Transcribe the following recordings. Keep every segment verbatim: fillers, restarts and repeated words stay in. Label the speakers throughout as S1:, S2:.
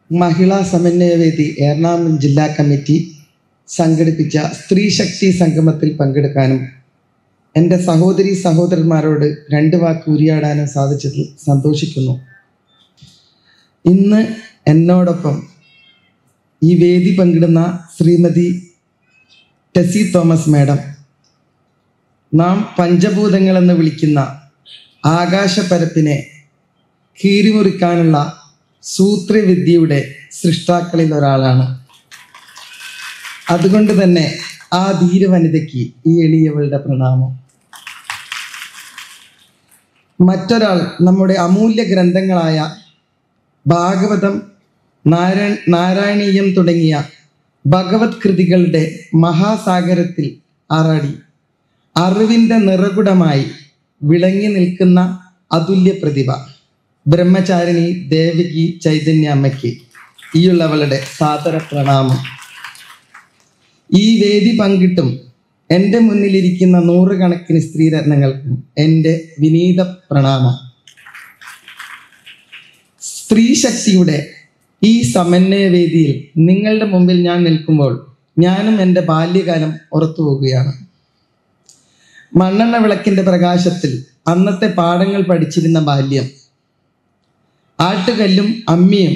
S1: മഹിളാ സമന്വയവേദി എറണാകുളം ജില്ലാ കമ്മിറ്റി സംഘടിപ്പിച്ച സ്ത്രീ ശക്തി സംഗമത്തിൽ പങ്കെടുക്കാനും എൻ്റെ സഹോദരി സഹോദരന്മാരോട് രണ്ട് വാക്ക് ഉരിയാടാനും സാധിച്ചതിൽ സന്തോഷിക്കുന്നു. ഇന്ന് എന്നോടൊപ്പം ഈ വേദി പങ്കിടുന്ന ശ്രീമതി ടെസി തോമസ് മാഡം, നാം പഞ്ചഭൂതങ്ങളെന്ന് വിളിക്കുന്ന ആകാശപരപ്പിനെ കീറിമുറിക്കാനുള്ള സൂത്രവിദ്യയുടെ സൃഷ്ടാക്കളിൽ ഒരാളാണ്. അതുകൊണ്ട് തന്നെ ആ ധീരവനിതയ്ക്ക് ഈ എളിയവളുടെ പ്രണാമം. മറ്റൊരാൾ നമ്മുടെ അമൂല്യ ഗ്രന്ഥങ്ങളായ ഭാഗവതം, നാരായണ നാരായണീയം തുടങ്ങിയ ഭഗവത് കൃതികളുടെ മഹാസാഗരത്തിൽ ആറാടി അറിവിൻ്റെ നിറകുടമായി വിളങ്ങി നിൽക്കുന്ന അതുല്യ പ്രതിഭ ബ്രഹ്മചാരിണി ദേവകി ചൈതന്യ അമ്മയ്ക്ക് ഈയുള്ളവളുടെ സാദര പ്രണാമം. ഈ വേദി പങ്കിട്ടും എൻ്റെ മുന്നിലിരിക്കുന്ന നൂറുകണക്കിന് സ്ത്രീരത്നങ്ങൾക്കും എൻ്റെ വിനീത പ്രണാമം. സ്ത്രീ ശക്തിയുടെ ഈ സമന്വയവേദിയിൽ നിങ്ങളുടെ മുമ്പിൽ ഞാൻ നിൽക്കുമ്പോൾ ഞാനും എൻ്റെ ബാല്യകാലം ഓർത്തു പോകുകയാണ്. മണ്ണെണ്ണ വിളക്കിൻ്റെ പ്രകാശത്തിൽ അന്നത്തെ പാഠങ്ങൾ പഠിച്ചിരുന്ന ബാല്യം. ആട്ടുകല്ലും അമ്മിയും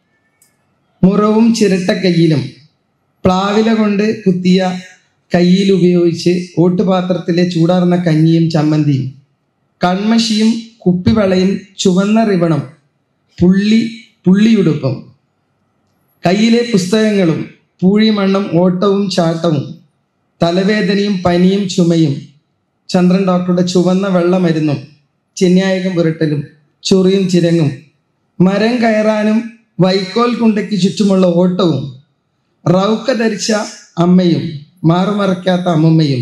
S1: മുറവും ചിരട്ടക്കയ്യിലും പ്ലാവില കൊണ്ട് കുത്തിയ കയ്യിൽ ഉപയോഗിച്ച് ഓട്ടുപാത്രത്തിലെ ചൂടാർന്ന കഞ്ഞിയും ചമ്മന്തിയും, കൺമഷിയും കുപ്പിവളയും ചുവന്ന റിവണും പുള്ളി പുള്ളിയുടുപ്പും, കയ്യിലെ പുസ്തകങ്ങളും പൂഴിമണ്ണും ഓട്ടവും ചാട്ടവും, തലവേദനയും പനിയും ചുമയും, ചന്ദ്രൻ ഡോക്ടറുടെ ചുവന്ന വെള്ളമരുന്നും, ചെന്യായകം പുരട്ടലും ചൊറിയും ചിരങ്ങും, മരം കയറാനും വൈക്കോൽ കുണ്ടയ്ക്ക് ചുറ്റുമുള്ള ഓട്ടവും, റൗക്ക ധരിച്ച അമ്മയും മാറുമറയ്ക്കാത്ത അമ്മമ്മയും,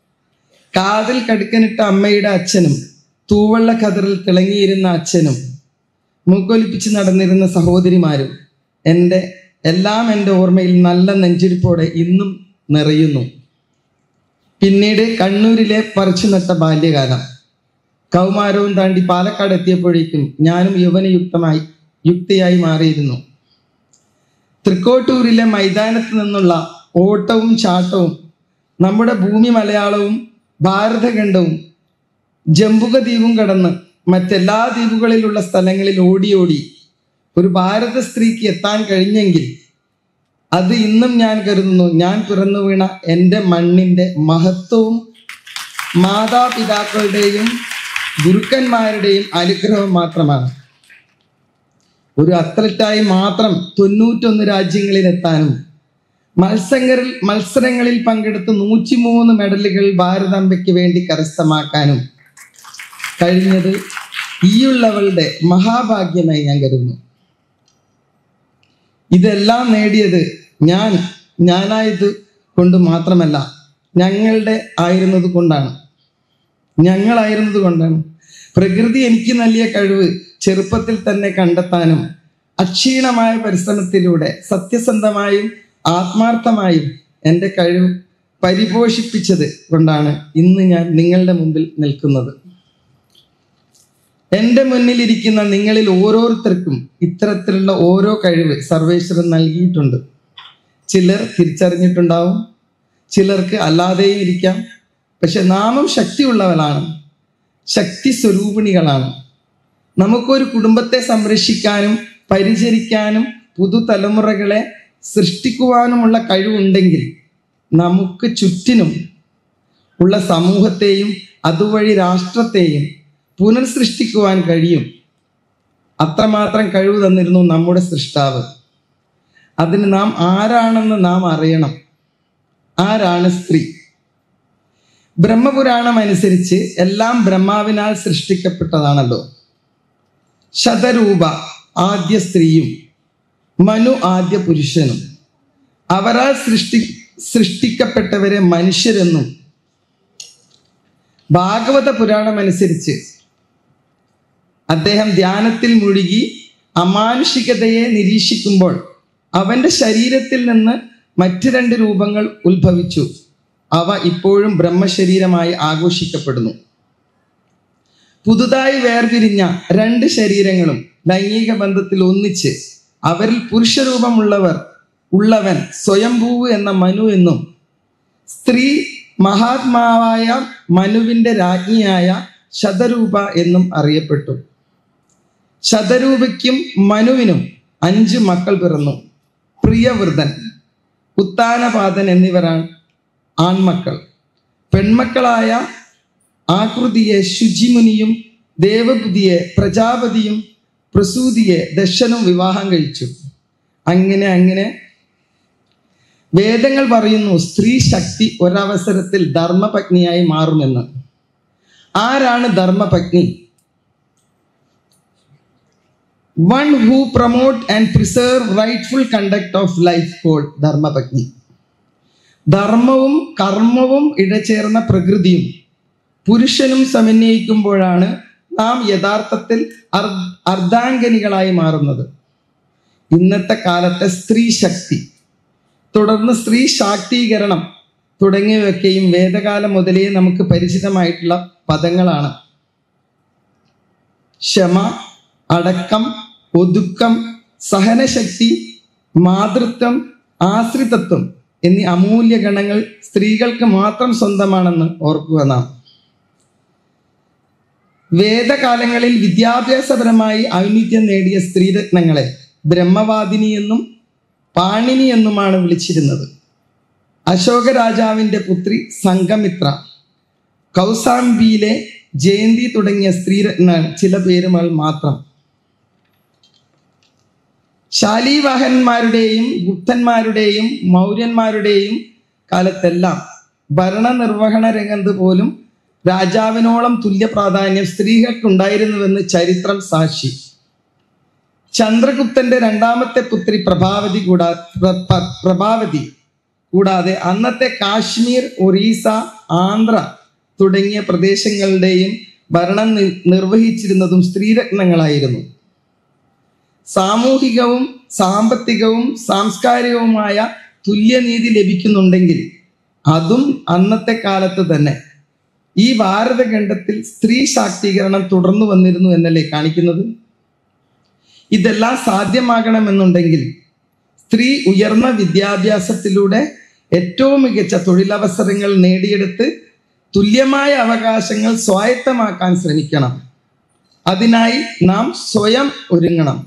S1: കാതിൽ കടുക്കനിട്ട അമ്മയുടെ അച്ഛനും, തൂവള്ള കതറിൽ തിളങ്ങിയിരുന്ന അച്ഛനും, മൂക്കൊലിപ്പിച്ച് നടന്നിരുന്ന സഹോദരിമാരും എൻ്റെ എല്ലാം എൻ്റെ ഓർമ്മയിൽ നല്ല നെഞ്ചിരിപ്പോടെ ഇന്നും നിറയുന്നു. പിന്നീട് കണ്ണൂരിലെ പറിച്ചു നട്ട ബാല്യകാലം. കൗമാരവും താണ്ടി പാലക്കാട് എത്തിയപ്പോഴേക്കും ഞാനും യൗവനയുക്തമായി യുക്തിയായി മാറിയിരുന്നു. തൃക്കോട്ടൂരിലെ മൈതാനത്ത് നിന്നുള്ള ഓട്ടവും ചാട്ടവും, നമ്മുടെ ഭൂമി മലയാളവും ഭാരതഖണ്ഡവും ജംബുക ദ്വീപും കടന്ന് മറ്റെല്ലാ ദ്വീപുകളിലുള്ള സ്ഥലങ്ങളിൽ ഓടി ഓടി ഒരു ഭാരത സ്ത്രീക്ക് എത്താൻ കഴിഞ്ഞെങ്കിൽ അത് ഇന്നും ഞാൻ കരുതുന്നു ഞാൻ പിറന്നു വീണ എൻ്റെ മണ്ണിൻ്റെ മഹത്വവും മാതാപിതാക്കളുടെയും ഗുരുക്കന്മാരുടെയും അനുഗ്രഹം മാത്രമാണ്. ഒരു അത്ലറ്റായി മാത്രം തൊണ്ണൂറ്റൊന്ന് രാജ്യങ്ങളിൽ എത്താനും മത്സരങ്ങളിൽ മത്സരങ്ങളിൽ പങ്കെടുത്ത് നൂറ്റിമൂന്ന് മെഡലുകൾ ഭാരതാംബയ്ക്ക് വേണ്ടി കരസ്ഥമാക്കാനും കഴിഞ്ഞത് ഈയുള്ളവളുടെ മഹാഭാഗ്യമായി ഞാൻ കരുതുന്നു. ഇതെല്ലാം നേടിയത് ഞാൻ ഞാനായത് കൊണ്ട് മാത്രമല്ല, ഞങ്ങളുടെ ആയിരുന്നത് കൊണ്ടാണ് ഞങ്ങളായിരുന്നത് കൊണ്ടാണ്. പ്രകൃതി എനിക്ക് നൽകിയ കഴിവ് ചെറുപ്പത്തിൽ തന്നെ കണ്ടെത്താനും അക്ഷീണമായ പരിശ്രമത്തിലൂടെ സത്യസന്ധമായും ആത്മാർത്ഥമായും എൻ്റെ കഴിവ് പരിപോഷിപ്പിച്ചത് കൊണ്ടാണ് ഇന്ന് ഞാൻ നിങ്ങളുടെ മുമ്പിൽ നിൽക്കുന്നത്. എൻ്റെ മുന്നിലിരിക്കുന്ന നിങ്ങളിൽ ഓരോരുത്തർക്കും ഇത്തരത്തിലുള്ള ഓരോ കഴിവ് സർവേശ്വരൻ നൽകിയിട്ടുണ്ട്. ചിലർ തിരിച്ചറിഞ്ഞിട്ടുണ്ടാവും, ചിലർക്ക് അല്ലാതെയും ഇരിക്കാം. പക്ഷെ നാമും ശക്തിയുള്ളവരാണ്, ശക്തി സ്വരൂപിണികളാണ്. നമുക്കൊരു കുടുംബത്തെ സംരക്ഷിക്കാനും പരിചരിക്കാനും പുതുതലമുറകളെ സൃഷ്ടിക്കുവാനുമുള്ള കഴിവുണ്ടെങ്കിൽ നമുക്ക് ചുറ്റിനും ഉള്ള സമൂഹത്തെയും അതുവഴി രാഷ്ട്രത്തെയും പുനർസൃഷ്ടിക്കുവാൻ കഴിയും. അത്രമാത്രം കഴിവ് തന്നിരുന്നു നമ്മുടെ സൃഷ്ടാവ്. അതിന് നാം ആരാണെന്ന് നാം അറിയണം. ആരാണ് സ്ത്രീ? ബ്രഹ്മപുരാണം അനുസരിച്ച് എല്ലാം ബ്രഹ്മാവിനാൽ സൃഷ്ടിക്കപ്പെട്ടതാണല്ലോ. ശതരൂപ ആദ്യ സ്ത്രീയും മനു ആദ്യ പുരുഷനും, അവരാൽ സൃഷ്ടി സൃഷ്ടിക്കപ്പെട്ടവരെ മനുഷ്യരെന്നും. ഭാഗവത പുരാണം അനുസരിച്ച് അദ്ദേഹം ധ്യാനത്തിൽ മുഴുകി അമാനുഷികതയെ നിരീക്ഷിക്കുമ്പോൾ അവന്റെ ശരീരത്തിൽ നിന്ന് മറ്റ് രണ്ട് രൂപങ്ങൾ ഉത്ഭവിച്ചു. അവ ഇപ്പോഴും ബ്രഹ്മശരീരമായി ആഘോഷിക്കപ്പെടുന്നു. പുതുതായി വേർപിരിഞ്ഞ രണ്ട് ശരീരങ്ങളും ലൈംഗിക ബന്ധത്തിൽ ഒന്നിച്ച് അവരിൽ പുരുഷരൂപമുള്ളവർ ഉള്ളവൻ സ്വയംഭൂവ് എന്ന മനു എന്നും സ്ത്രീ മഹാത്മാവായ മനുവിന്റെ രാജ്ഞിയായ ശതരൂപ എന്നും അറിയപ്പെട്ടു. ശതരൂപയ്ക്കും മനുവിനും അഞ്ച് മക്കൾ പിറന്നു. പ്രിയവൃതൻ, ഉത്താനപാദൻ എന്നിവരാണ് ആൺമക്കൾ. പെൺമക്കളായ ആകൃതിയെ ശുചിമുനിയും ദേവബുദ്ധിയെ പ്രജാപതിയും പ്രസൂതിയെ ദശനും വിവാഹം കഴിച്ചു. അങ്ങനെ അങ്ങനെ വേദങ്ങൾ പറയുന്നു സ്ത്രീ ശക്തി ഒരവസരത്തിൽ ധർമ്മപത്നിയായി മാറുമെന്ന്. ആരാണ് ധർമ്മപത്നി? One who promote and preserve rightful conduct of life called ധർമ്മപത്നി. ധർമ്മവും കർമ്മവും ഇടചേർന്ന പ്രകൃതിയും പുരുഷനും സമന്വയിക്കുമ്പോഴാണ് നാം യഥാർത്ഥത്തിൽ അർദ്ധാംഗനികളായി മാറുന്നത്. ഇന്നത്തെ കാലത്തെ സ്ത്രീ ശക്തി, തുടർന്ന് സ്ത്രീ ശാക്തീകരണം തുടങ്ങിയവയൊക്കെയും വേദകാലം മുതലേ നമുക്ക് പരിചിതമായിട്ടുള്ള പദങ്ങളാണ്. ക്ഷമ, അടക്കം, ഒതുക്കം, സഹനശക്തി, മാതൃത്വം, ആശ്രിതത്വം എന്നീ അമൂല്യ ഗണങ്ങൾ സ്ത്രീകൾക്ക് മാത്രം സ്വന്തമാണെന്ന് ഓർക്കുക നാം. വേദകാലങ്ങളിൽ വിദ്യാഭ്യാസപരമായി ഔന്നിത്യം നേടിയ സ്ത്രീരത്നങ്ങളെ ബ്രഹ്മവാദിനി എന്നും പാണിനി എന്നുമാണ് വിളിച്ചിരുന്നത്. അശോക രാജാവിൻ്റെ പുത്രി സംഘമിത്ര, കൗസാംബിയിലെ ജയന്തി തുടങ്ങിയ സ്ത്രീരത്ന ചില പേരുകൾ മാത്രം. ശാലിവാഹന്മാരുടെയും ഗുപ്തന്മാരുടെയും മൗര്യന്മാരുടെയും കാലത്തെല്ലാം ഭരണനിർവഹണ രംഗത്ത് പോലും രാജാവിനോളം തുല്യ പ്രാധാന്യം സ്ത്രീകൾക്കുണ്ടായിരുന്നുവെന്ന് ചരിത്രം സാക്ഷി. ചന്ദ്രഗുപ്തന്റെ രണ്ടാമത്തെ പുത്രി പ്രഭാവതി കൂടാ പ്രഭാവതി കൂടാതെ അന്നത്തെ കാശ്മീർ, ഒറീസ, ആന്ധ്ര തുടങ്ങിയ പ്രദേശങ്ങളുടെയും ഭരണം നിർവഹിച്ചിരുന്നതും സ്ത്രീരത്നങ്ങളായിരുന്നു. സാമൂഹികവും സാമ്പത്തികവും സാംസ്കാരികവുമായ തുല്യനീതി ലഭിക്കുന്നുണ്ടെങ്കിൽ അതും അന്നത്തെ കാലത്ത് തന്നെ ഈ ഭാരതഖണ്ഡത്തിൽ സ്ത്രീ ശാക്തീകരണം തുടർന്നു വന്നിരുന്നു എന്നല്ലേ കാണിക്കുന്നത്. ഇതെല്ലാം സാധ്യമാകണമെന്നുണ്ടെങ്കിൽ സ്ത്രീ ഉയർന്ന വിദ്യാഭ്യാസത്തിലൂടെ ഏറ്റവും മികച്ച തൊഴിലവസരങ്ങൾ നേടിയെടുത്ത് തുല്യമായ അവകാശങ്ങൾ സ്വായത്തമാക്കാൻ ശ്രമിക്കണം. അതിനായി നാം സ്വയം ഒരുങ്ങണം.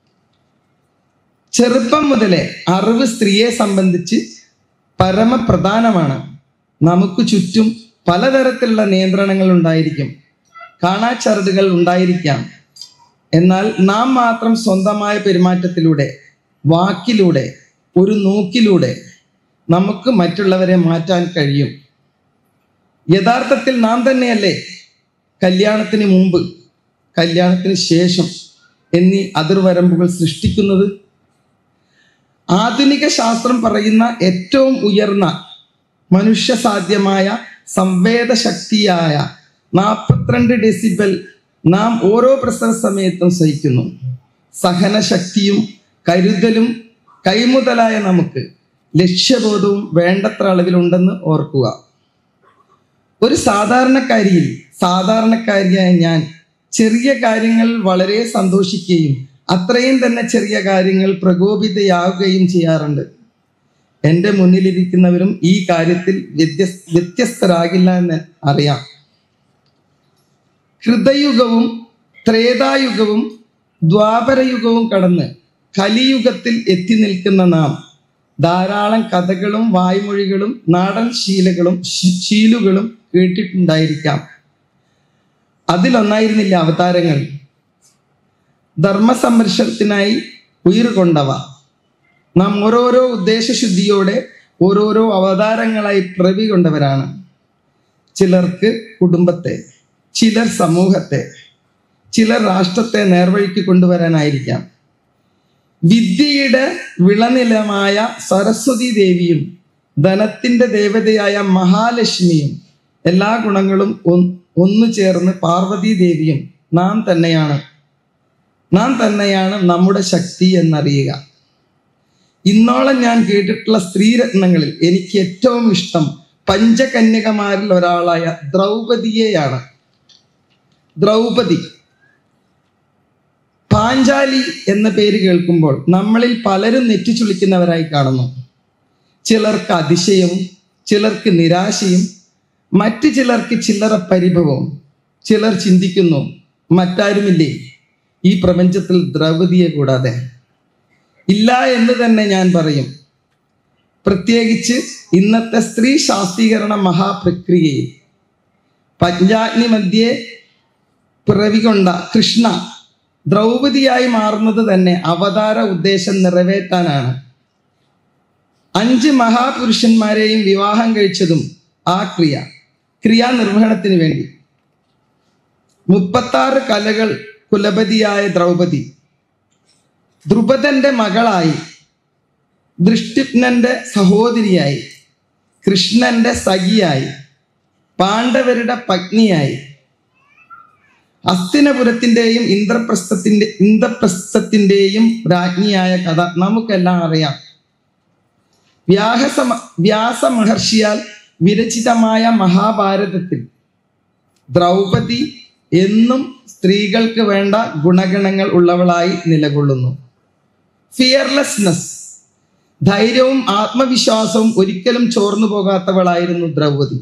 S1: ചെറുപ്പം മുതലേ അറിവ് സ്ത്രീയെ സംബന്ധിച്ച് പരമപ്രധാനമാണ്. നമുക്ക് ചുറ്റും പലതരത്തിലുള്ള നിയന്ത്രണങ്ങൾ ഉണ്ടായിരിക്കും, കാണാച്ചരടുകൾ ഉണ്ടായിരിക്കാം. എന്നാൽ നാം മാത്രം സ്വന്തമായ പെരുമാറ്റത്തിലൂടെ, വാക്കിലൂടെ, ഒരു നോക്കിലൂടെ നമുക്ക് മറ്റുള്ളവരെ മാറ്റാൻ കഴിയും. യഥാർത്ഥത്തിൽ നാം തന്നെയല്ലേ കല്യാണത്തിന് മുമ്പ്, കല്യാണത്തിന് ശേഷം എന്നീ അതിർവരമ്പുകൾ സൃഷ്ടിക്കുന്നത്. ആധുനിക ശാസ്ത്രം പറയുന്ന ഏറ്റവും ഉയർന്ന മനുഷ്യ സാധ്യമായ സംവേദശക്തിയായ നാൽപ്പത്തിരണ്ട് ഡെസിബൽ നാം ഓരോ പ്രസവ സമയത്തും സഹിക്കുന്നു. സഹനശക്തിയും കരുതലും കൈമുതലായ നമുക്ക് ലക്ഷ്യബോധവും വേണ്ടത്ര അളവിലുണ്ടെന്ന് ഓർക്കുക. ഒരു സാധാരണക്കാരിയിൽ സാധാരണക്കാരിയായ ഞാൻ ചെറിയ കാര്യങ്ങൾ വളരെ സന്തോഷിക്കുകയും അത്രയും തന്നെ ചെറിയ കാര്യങ്ങൾ പ്രകോപിതയാവുകയും ചെയ്യാറുണ്ട്. എൻ്റെ മുന്നിലിരിക്കുന്നവരും ഈ കാര്യത്തിൽ വ്യത്യസ്ത വ്യത്യസ്തരാകില്ല എന്ന് അറിയാം. ഹൃദയുഗവും ത്രേതായുഗവും ദ്വാപരയുഗവും കടന്ന് കലിയുഗത്തിൽ എത്തി നിൽക്കുന്ന നാം ധാരാളം കഥകളും വായ്മൊഴികളും നാടൻ ശീലകളും ശീലുകളും കേട്ടിട്ടുണ്ടായിരിക്കാം. അതിലൊന്നായിരുന്നില്ല അവതാരങ്ങൾ. ധർമ്മസംരക്ഷണത്തിനായി ഉയർകൊണ്ടവ. നാം ഓരോരോ ഉദ്ദേശശുദ്ധിയോടെ ഓരോരോ അവതാരങ്ങളായി പിറവി കൊണ്ടവരാണ്. ചിലർക്ക് കുടുംബത്തെ, ചിലർ സമൂഹത്തെ, ചിലർ രാഷ്ട്രത്തെ നേർവഴിക്ക് കൊണ്ടുവരാനായിരിക്കാം. വിദ്യയുടെ വിളനിലമായ സരസ്വതി ദേവിയും ധനത്തിന്റെ ദേവതയായ മഹാലക്ഷ്മിയും എല്ലാ ഗുണങ്ങളും ഒന്നു ചേർന്ന് പാർവതി ദേവിയും നാം തന്നെയാണ്. നാം തന്നെയാണ് നമ്മുടെ ശക്തി എന്നറിയുക. ഇന്നോളം ഞാൻ കേട്ടിട്ടുള്ള സ്ത്രീരത്നങ്ങളിൽ എനിക്ക് ഏറ്റവും ഇഷ്ടം പഞ്ചകന്യകമാരിൽ ഒരാളായ ദ്രൗപദിയെയാണ്. ദ്രൗപദി പാഞ്ചാലി എന്ന പേര് കേൾക്കുമ്പോൾ നമ്മളിൽ പലരും നെറ്റിച്ചുളിക്കുന്നവരായി കാണുന്നു. ചിലർക്ക് അതിശയവും, ചിലർക്ക് നിരാശയും, മറ്റു ചിലർക്ക് ചില്ലറ പരിഭവവും. ചിലർ ചിന്തിക്കുന്നു, മറ്റാരുമില്ലേ ഈ പ്രപഞ്ചത്തിൽ ദ്രൗപദിയെ കൂടാതെ? ഇല്ല എന്ന് തന്നെ ഞാൻ പറയും. പ്രത്യേകിച്ച് ഇന്നത്തെ സ്ത്രീ ശാക്തീകരണ മഹാപ്രക്രിയയിൽ പഞ്ചാഗ്നി മധ്യേ പിറവികൊണ്ട കൃഷ്ണ ദ്രൗപദിയായി മാറുന്നത് തന്നെ അവതാര ഉദ്ദേശം നിറവേറ്റാനാണ്. അഞ്ച് മഹാപുരുഷന്മാരെയും വിവാഹം കഴിച്ചതും ആ ക്രിയ ക്രിയാനിർവഹണത്തിന് വേണ്ടി. മുപ്പത്താറ് കലകൾ കുലപതിയായ ദ്രൗപദി ദ്രുപദന്റെ മകളായി, ദൃഷ്ടിപ്നന്റെ സഹോദരിയായി, കൃഷ്ണന്റെ സഖിയായി, പാണ്ഡവരുടെ പത്നിയായി, ഹസ്തിനപുരത്തിന്റെയും ഇന്ദ്രപ്രസ്ഥത്തിന്റെ ഇന്ദ്രപ്രസ്ഥത്തിന്റെയും രാജ്ഞിയായ കഥ നമുക്കെല്ലാം അറിയാം. വ്യാസ വ്യാസ മഹർഷിയാൽ വിരചിതമായ മഹാഭാരതത്തിൽ ദ്രൗപദി എന്നും സ്ത്രീകൾക്ക് വേണ്ട ഗുണഗണങ്ങൾ ഉള്ളവളായി നിലകൊള്ളുന്നു. ഫിയർലെസ്നെസ്, ധൈര്യവും ആത്മവിശ്വാസവും ഒരിക്കലും ചോർന്നു പോകാത്തവളായിരുന്നു ദ്രൗപദി.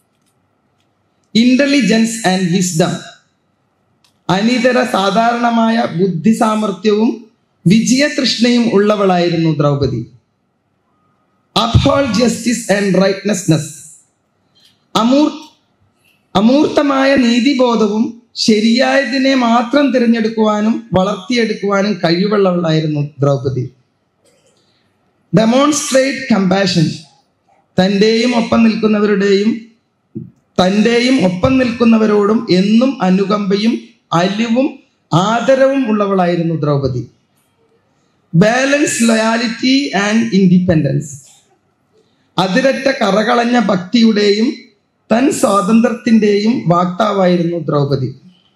S1: ഇന്റലിജൻസ് ആൻഡ് വിസ്ഡം, അനിതര സാധാരണമായ ബുദ്ധി സാമർഥ്യവും വിജയതൃഷ്ണയും ഉള്ളവളായിരുന്നു Draupadi. Uphold justice and righteousness, അമൂർ അമൂർത്തമായ നീതിബോധവും ശരിയായതിനെ മാത്രം തിരഞ്ഞെടുക്കുവാനും വളർത്തിയെടുക്കുവാനും കഴിവുള്ളവളായിരുന്നു ദ്രൗപദി. ഡെമോൺസ്ട്രേറ്റ് കമ്പാഷൻ, തൻ്റെയും ഒപ്പം നിൽക്കുന്നവരുടെയും തൻ്റെയും ഒപ്പം നിൽക്കുന്നവരോടും എന്നും അനുകമ്പയും അലിവും ആദരവും ഉള്ളവളായിരുന്നു Draupadi. Balance, loyalty and independence, അതിരറ്റ കറകളഞ്ഞ ഭക്തിയുടെയും തൻ സ്വാതന്ത്ര്യത്തിന്റെയും വാക്താവായിരുന്നു ദ്രൗപദി.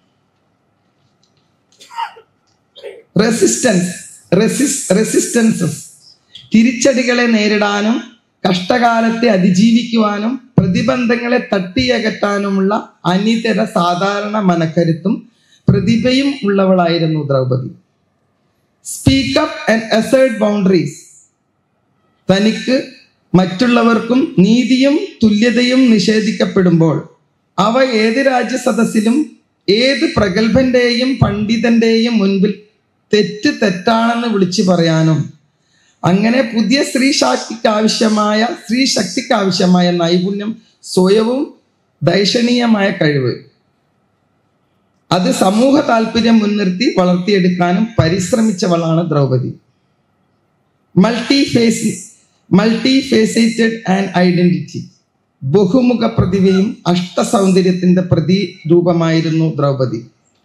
S1: റെസിസ്റ്റൻസ് റെസിസ് റെസിസ്റ്റൻസസ് തിരിച്ചടികളെ നേരിടാനും കഷ്ടകാലത്തെ അതിജീവിക്കുവാനും പ്രതിബന്ധങ്ങളെ തട്ടിയകറ്റാനുമുള്ള അനിതര സാധാരണ മനക്കരുത്തും പ്രതിഭയും ഉള്ളവളായിരുന്നു Draupadi. Speak up and assert boundaries, തനിക്ക് മറ്റുള്ളവർക്കും നീതിയും തുല്യതയും നിഷേധിക്കപ്പെടുമ്പോൾ അവ ഏത് രാജ്യസദസ്സിലും ഏത് പ്രഗത്ഭന്റെയും പണ്ഡിതന്റെയും മുൻപിൽ തെറ്റ് തെറ്റാണെന്ന് വിളിച്ചു പറയാനും അങ്ങനെ പുതിയ സ്ത്രീ ശക്തിക്ക് ആവശ്യമായ സ്ത്രീ ശക്തിക്ക് ആവശ്യമായ നൈപുണ്യം, സ്വയവും ദൈക്ഷണീയമായ കഴിവ്, അത് സമൂഹ താല്പര്യം മുൻനിർത്തി വളർത്തിയെടുക്കാനും പരിശ്രമിച്ചവളാണ് Draupadi. Multi face multifaceted and identity, ബഹുമുഖ പ്രതിഭയും അഷ്ടസൗന്ദര്യത്തിന്റെ പ്രതിരൂപമായിരുന്നു Draupadi.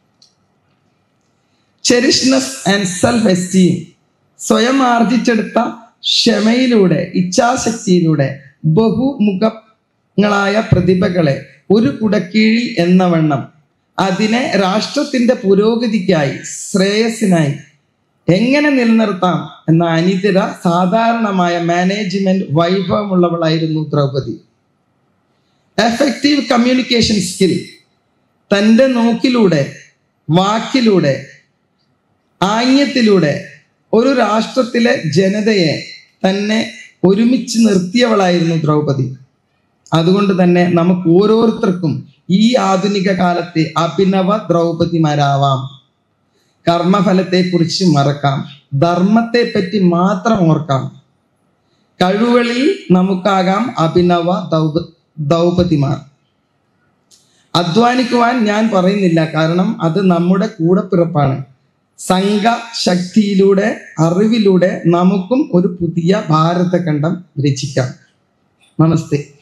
S1: Cherishness and self esteem, സ്വയം ആർജിച്ചെടുത്ത ക്ഷമയിലൂടെ ഇച്ഛാശക്തിയിലൂടെ ബഹുമുഖങ്ങളായ പ്രതിഭകളെ ഒരു കുടക്കീഴിൽ എന്ന വണ്ണം അതിനെ രാഷ്ട്രത്തിന്റെ പുരോഗതിക്കായി ശ്രേയസ്സിനായി എങ്ങനെ നിലനിർത്താം എന്ന അനിതര സാധാരണമായ മാനേജ്മെന്റ് വൈഭവമുള്ളവളായിരുന്നു ദ്രൗപദി. എഫക്റ്റീവ് കമ്മ്യൂണിക്കേഷൻ സ്കിൽ, തൻ്റെ നോക്കിലൂടെ വാക്കിലൂടെ ആംഗ്യത്തിലൂടെ ഒരു രാഷ്ട്രത്തിലെ ജനതയെ തന്നെ ഒരുമിച്ച് നിർത്തിയവളായിരുന്നു ദ്രൗപദി. അതുകൊണ്ട് തന്നെ നമുക്ക് ഓരോരുത്തർക്കും ഈ ആധുനിക കാലത്തെ അഭിനവ ദ്രൗപദിമാരാവാം. കർമ്മഫലത്തെക്കുറിച്ച് മറക്കാം, ധർമ്മത്തെ പറ്റി മാത്രം ഓർക്കാം. കഴിവുകളിൽ നമുക്കാകാം അഭിനവ ദൗപ ദ്രൗപദിമാർ. അധ്വാനിക്കുവാൻ ഞാൻ പറയുന്നില്ല, കാരണം അത് നമ്മുടെ കൂടപ്പിറപ്പാണ്. സംഘ ശക്തിയിലൂടെ അറിവിലൂടെ നമുക്കും ഒരു പുതിയ ഭാരതഖണ്ഡം രചിക്കാം. നമസ്തേ.